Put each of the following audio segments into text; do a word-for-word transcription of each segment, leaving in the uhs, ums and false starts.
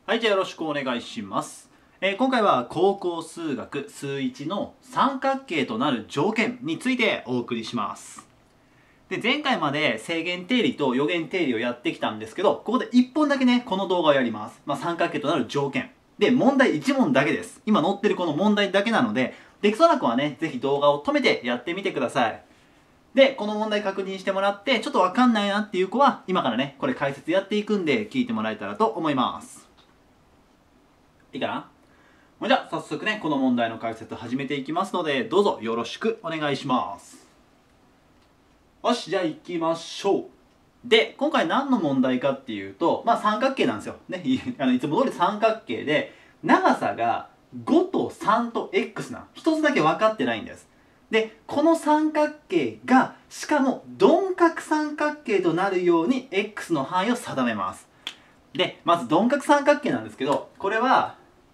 はい、じゃあよろしくお願いします。えー今回は高校数学数いちの三角形となる条件についてお送りします。で、前回まで正弦定理と余弦定理をやってきたんですけど、ここでいっぽんだけね、この動画をやります。まあ、三角形となる条件。で、問題いち問だけです。今載ってるこの問題だけなので、できそうな子はね、ぜひ動画を止めてやってみてください。で、この問題確認してもらって、ちょっとわかんないなっていう子は、今からね、これ解説やっていくんで、聞いてもらえたらと思います。いいかな？じゃあ早速ねこの問題の解説始めていきますのでどうぞよろしくお願いします。よし、じゃあ行きましょう。で今回何の問題かっていうとまあ三角形なんですよね。いあのいつも通り三角形で長さがごとさんと X な一つだけ分かってないんです。でこの三角形がしかも鈍角三角形となるように X の範囲を定めます。でまず鈍角三角形なんですけどこれは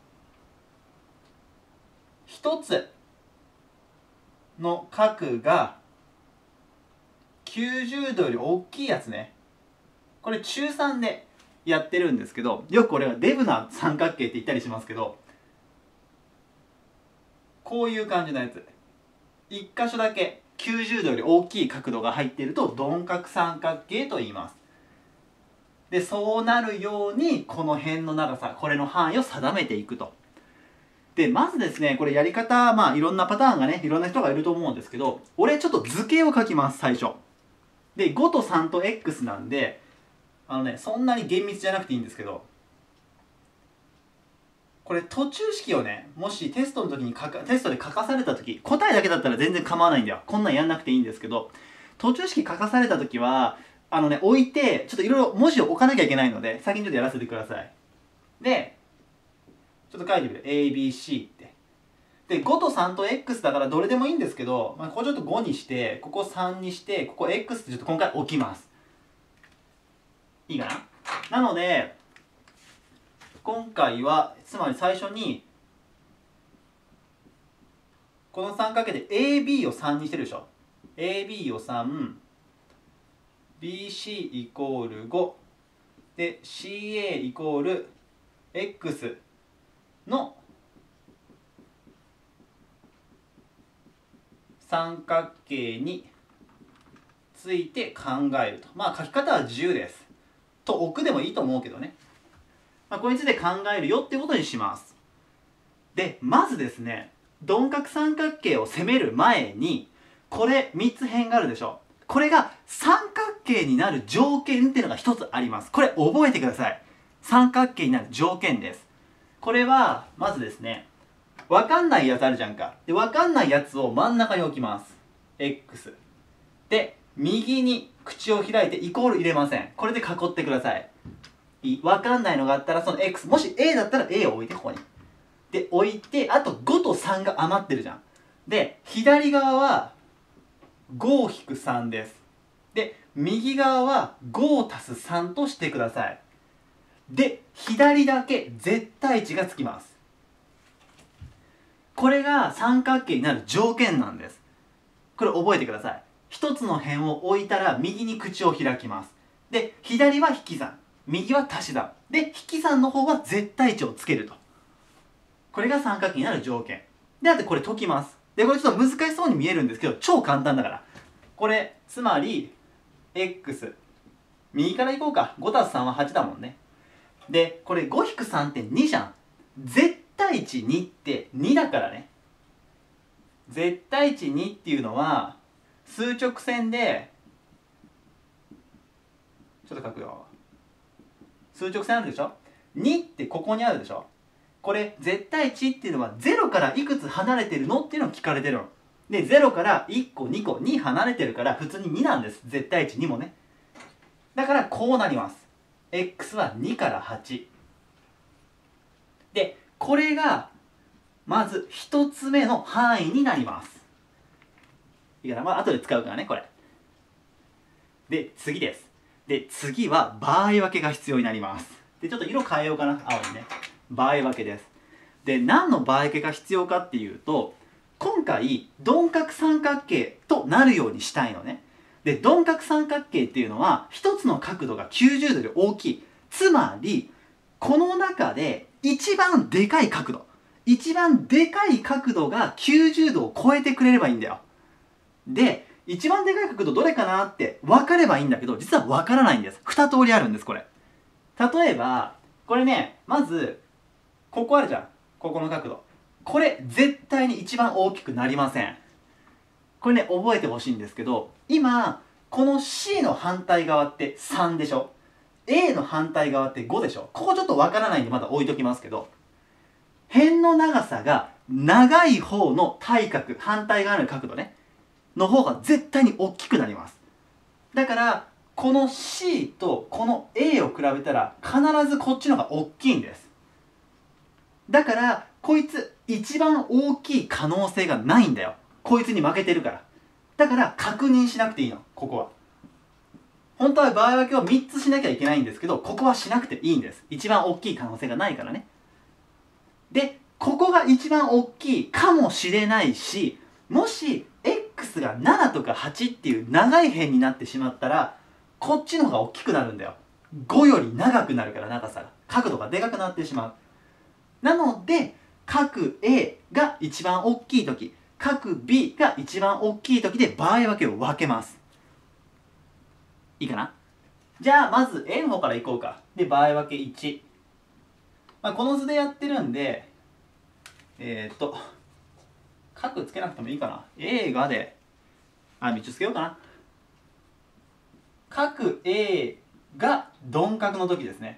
一つの角がきゅうじゅうどより大きいやつね。これ中さんでやってるんですけどよくこれはデブな三角形って言ったりしますけどこういう感じのやつ一箇所だけきゅうじゅうどより大きい角度が入っていると鈍角三角形と言います。でそうなるようにこの辺の長さこれの範囲を定めていくと。でまずですねこれやり方まあいろんなパターンがねいろんな人がいると思うんですけど俺ちょっと図形を書きます最初でごとさんと X なんであのねそんなに厳密じゃなくていいんですけどこれ途中式をねもしテストの時に書かテストで書かされた時答えだけだったら全然構わないんだよ。こんなんやんなくていいんですけど途中式書かされた時はあのね置いてちょっといろいろ文字を置かなきゃいけないので先にちょっとやらせてください。でちょっと書いてみる エービーシー ってでごとさんと X だからどれでもいいんですけど、まあ、ここちょっとごにしてここさんにしてここ X ってちょっと今回置きます。いいかな。なので今回はつまり最初にこの三角形で エービー をさんにしてるでしょ。 エービー をさん ビーシー イコールごで シーエー イコール X の三角形について考えると。まあ書き方は自由です。と置くでもいいと思うけどね。まあ、これについて考えるよっていうことにします。で、まずですね、鈍角三角形を攻める前に、これみっつ辺があるでしょ。これが三角形になる条件っていうのがひとつあります。これ覚えてください。三角形になる条件です。これは、まずですね、わかんないやつあるじゃんか。で、わかんないやつを真ん中に置きます。X。で、右に口を開いてイコール入れません。これで囲ってください。いわかんないのがあったらその X。もし A だったら A を置いてここに。で、置いて、あとごとさんが余ってるじゃん。で、左側はご引くさんです。で、右側はご足すさんとしてください。で、左だけ絶対値がつきます。これが三角形になる条件なんです。これ覚えてください。一つの辺を置いたら右に口を開きます。で、左は引き算、右は足し算。で、引き算の方は絶対値をつけると。これが三角形になる条件。で、あとこれ解きます。で、これちょっと難しそうに見えるんですけど、超簡単だから。これ、つまり、X。右からいこうか。ごたすさんははちだもんね。で、これご引くさんってにじゃん。絶対値にってにだからね。絶対値にっていうのは数直線でちょっと書くよ。数直線あるでしょ。にってここにあるでしょ。これ絶対値っていうのはゼロからいくつ離れてるのっていうのを聞かれてるので、ゼロからいっこにこに離れてるから普通にになんです。絶対値にもね。だからこうなります。 X はにからはちで、これがまずひとつめの範囲になります。いいかな。まあ後で使うからねこれ。で次です。で次は場合分けが必要になります。でちょっと色変えようかな。青にね。場合分けです。で何の場合分けが必要かっていうと今回鈍角三角形となるようにしたいのね。で鈍角三角形っていうのは一つの角度がきゅうじゅうどより大きい。つまりこの中で一番でかい角度、一番でかい角度がきゅうじゅうどを超えてくれればいいんだよ。で、一番でかい角度どれかなって分かればいいんだけど、実は分からないんです。二通りあるんです、これ。例えば、これね、まず、ここあるじゃん。ここの角度。これ、絶対に一番大きくなりません。これね、覚えてほしいんですけど、今、この シー の反対側ってさんでしょ。エー の反対側ってごでしょ。ここちょっと分からないんでまだ置いときますけど、辺の長さが長い方の対角、反対側の角度ね、の方が絶対に大きくなります。だから、この シー とこの エー を比べたら必ずこっちの方が大きいんです。だから、こいつ一番大きい可能性がないんだよ。こいつに負けてるから。だから確認しなくていいの、ここは。本当は場合分けをみっつしなきゃいけないんですけど、ここはしなくていいんです。一番大きい可能性がないからね。で、ここが一番大きいかもしれないし、もし X がななとかはちっていう長い辺になってしまったら、こっちの方が大きくなるんだよ。ごより長くなるから、長さが。角度がでかくなってしまう。なので、角 A が一番大きいとき、角 B が一番大きいときで場合分けを分けます。いいかな？じゃあ、まず A の方からいこうか。で、場合分けいち。まあ、この図でやってるんで、えー、っと、角つけなくてもいいかな。A がで、あ、みっつつけようかな。角 A が鈍角の時ですね。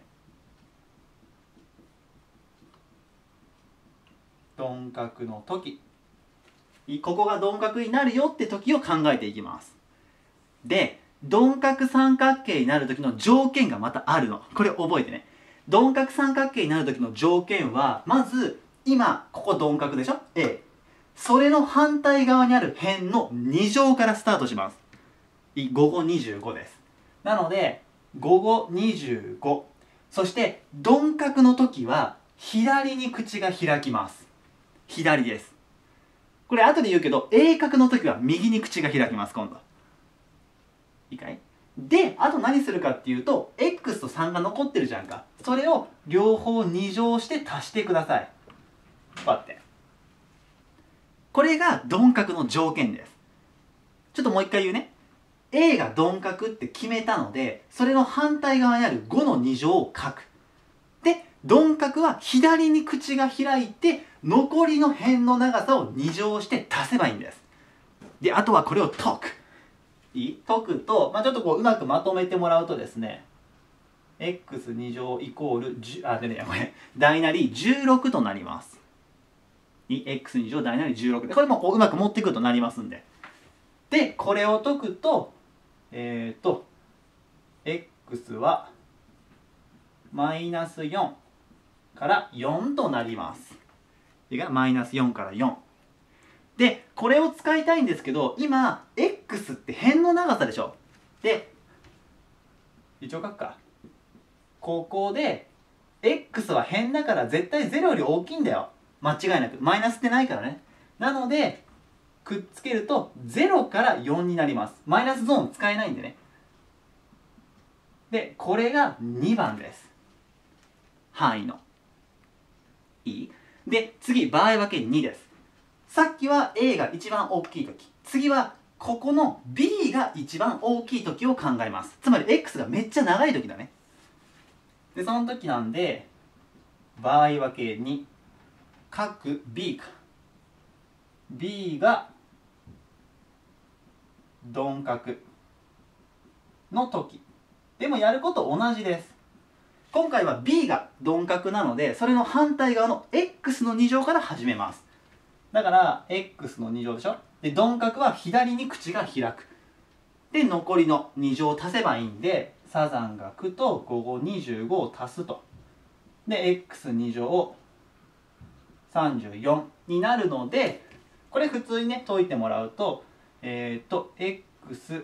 鈍角の時。ここが鈍角になるよって時を考えていきます。で、鈍角三角形になる時の条件がまたあるの。これ覚えてね。鈍角三角形になる時の条件は、まず、今、ここ鈍角でしょ ?A。それの反対側にある辺のに乗からスタートします。ごごにじゅうごです。なので、ごごにじゅうご。そして、鈍角の時は、左に口が開きます。左です。これ後で言うけど、鋭角の時は右に口が開きます、今度。いいかい？で、あと何するかっていうと、X とさんが残ってるじゃんか。それを両方に乗して足してください。こうやって。これが鈍角の条件です。ちょっともう一回言うね。A が鈍角って決めたので、それの反対側にあるごのに乗を書く。で、鈍角は左に口が開いて、残りの辺の長さをに乗して足せばいいんです。で、あとはこれを解く。いい？解くと、まあ、ちょっとこううまくまとめてもらうとですね、エックスに 乗イコールじゅう、あ、でね、これ、大なりじゅうろくとなります。エックスに 乗大なりじゅうろくで、これもこううまく持ってくるとなりますんで。で、これを解くと、えっ、ー、と、x はマイナスよんからよんとなります。それがマイナスよんからよん。で、これを使いたいんですけど、今、x って辺の長さでしょ。で、一応書くか。ここで、x は辺だから絶対ゼロより大きいんだよ。間違いなく。マイナスってないからね。なので、くっつけるとゼロからよんになります。マイナスゾーン使えないんでね。で、これがにばんです。範囲の。いい？で、次、場合分けにです。さっきは A が一番大きいとき。次は、ここの B が一番大きいときを考えます。つまり、X がめっちゃ長いときだね。で、その時なんで、場合分けに、各 B か。B が、鈍角の時。でもやること同じです。今回は B が鈍角なので、それの反対側の X のに乗から始めます。だから、X のに乗でしょ。で、鈍角は左に口が開く。で、残りのに乗を足せばいいんで、サザンがくとごごにじゅうごを足すと。で、エックスに 乗さんじゅうよんになるので、これ普通にね、解いてもらうと、えっと、エックス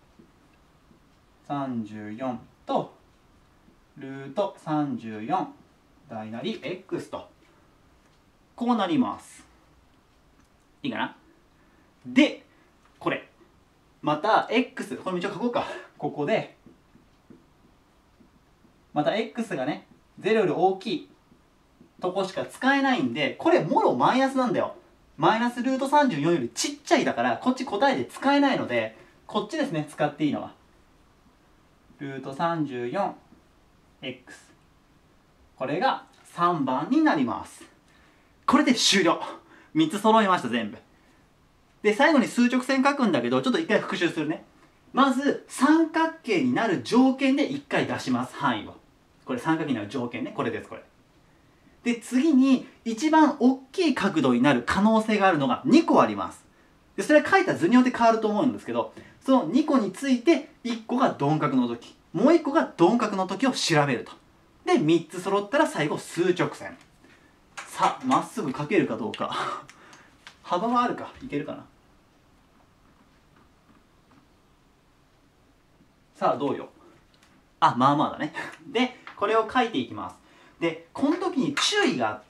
さんじゅうよん と、ルートさんじゅうよん大なり X と、こうなります。いいかな？で、これ。また X、これも一応書こうか。ここで、また X がね、 ゼロより大きいとこしか使えないんで、これもろマイナスなんだよ。マイナスルートさんじゅうよんよりちっちゃいだから、こっち答えで使えないので、こっちですね、使っていいのは。ルート さんじゅうよんエックス。これがさんばんになります。これで終了。みっつ揃いました、全部。で、最後に数直線書くんだけど、ちょっと一回復習するね。まず、三角形になる条件で一回出します、範囲を。これ三角形になる条件ね。これです、これ。で、次に、一番大きい角度になる可能性があるのがにこあります。で、それは書いた図によって変わると思うんですけど、そのにこについて、いっこが鈍角の時、もういっこが鈍角の時を調べると。で、みっつ揃ったら最後、数直線。さあ、まっすぐ書けるかどうか。幅はあるか、いけるかな。さあ、どうよ。あ、まあまあだね。で、これを書いていきます。で、この時に注意があって、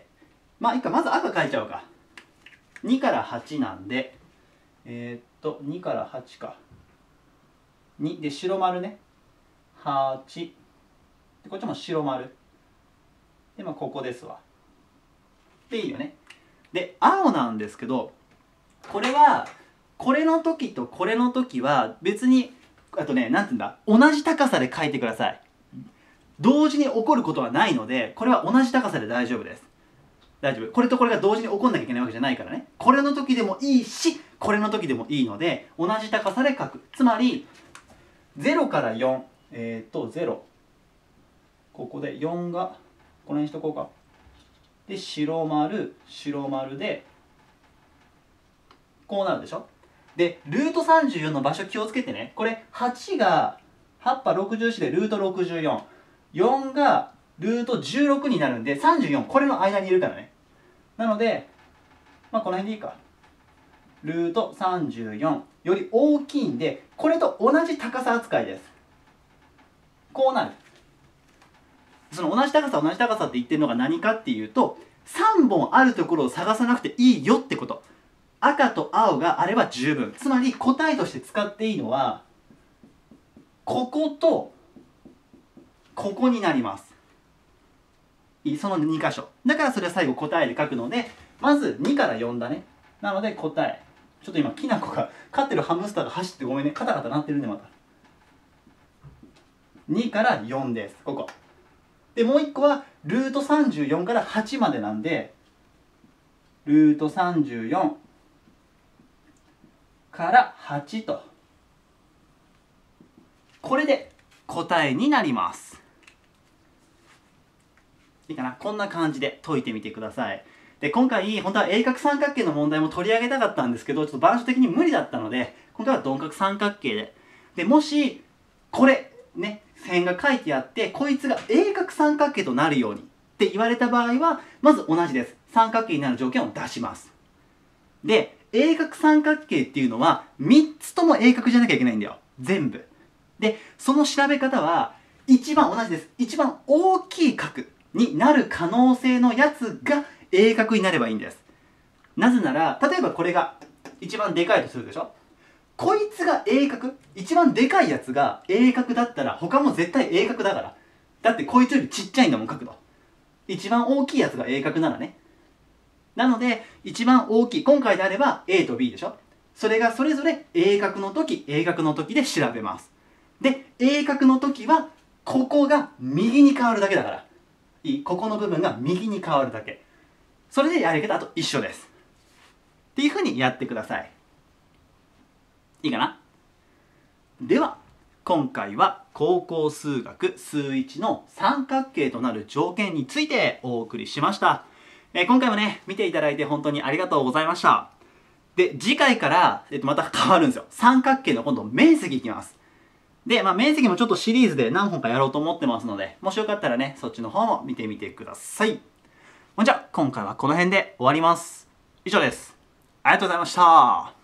まあいいか、まず赤書いちゃおうか。にからはちなんで、えー、っと、にからはちか。にで、白丸ね。はち。で、こっちも白丸。で、まあここですわ。で、いいよね。で、青なんですけど、これは、これの時とこれの時は別に、あとね、なんていうんだ、同じ高さで書いてください。同時に起こることはないので、これは同じ高さで大丈夫です。大丈夫。これとこれが同時に起こんなきゃいけないわけじゃないからね。これの時でもいいし、これの時でもいいので、同じ高さで書く。つまり、ゼロからよん。えっと、ゼロ。ここでよんが、この辺にしとこうか。で、白丸、白丸で、こうなるでしょ。で、ルートさんじゅうよんの場所気をつけてね。これ、はちが、はっぱろくじゅうよんでルートろくじゅうよん。よんがルートじゅうろくになるんで、さんじゅうよん、これの間にいるからね。なので、まあこの辺でいいか。ルートさんじゅうよんより大きいんで、これと同じ高さ扱いです。こうなる。その同じ高さ同じ高さって言ってるのが何かっていうと、さんぼんあるところを探さなくていいよってこと。赤と青があれば十分。つまり答えとして使っていいのは、こことここになります。そのに箇所。だからそれは最後答えで書くので、まずにからよんだね。なので答え。ちょっと今、きなこが、飼ってるハムスターが走ってごめんね。カタカタ鳴ってるね、また。にからよんです。ここ。で、もういっこは、ルートさんじゅうよんからはちまでなんで、ルートさんじゅうよんからはちと。これで答えになります。いいかな、こんな感じで解いてみてください。で、今回、本当は鋭角三角形の問題も取り上げたかったんですけど、ちょっと板書的に無理だったので、今回は鈍角三角形で。で、もし、これ、ね、線が書いてあって、こいつが鋭角三角形となるようにって言われた場合は、まず同じです。三角形になる条件を出します。で、鋭角三角形っていうのは、みっつとも鋭角じゃなきゃいけないんだよ。全部。で、その調べ方は、一番同じです。一番大きい角になる可能性のやつが鋭角になればいいんです。なぜなら、例えばこれが一番でかいとするでしょ。こいつが鋭角、一番でかいやつが鋭角だったら他も絶対鋭角だから。だってこいつよりちっちゃいんだもん、角度。一番大きいやつが鋭角ならね。なので、一番大きい、今回であれば A と B でしょ。それがそれぞれ鋭角の時、鋭角の時で調べます。で、鋭角の時は、ここが右に変わるだけだから。いい、ここの部分が右に変わるだけ。それでやり方あと一緒です。っていうふうにやってください。いいかな。では、今回は高校数学数いちの三角形となる条件についてお送りしました。えー、今回もね、見ていただいて本当にありがとうございました。で、次回から、えっと、また変わるんですよ。三角形の今度面積いきます。で、まあ、面積もちょっとシリーズで何本かやろうと思ってますので、もしよかったらね、そっちの方も見てみてください。じゃあ、今回はこの辺で終わります。以上です。ありがとうございました。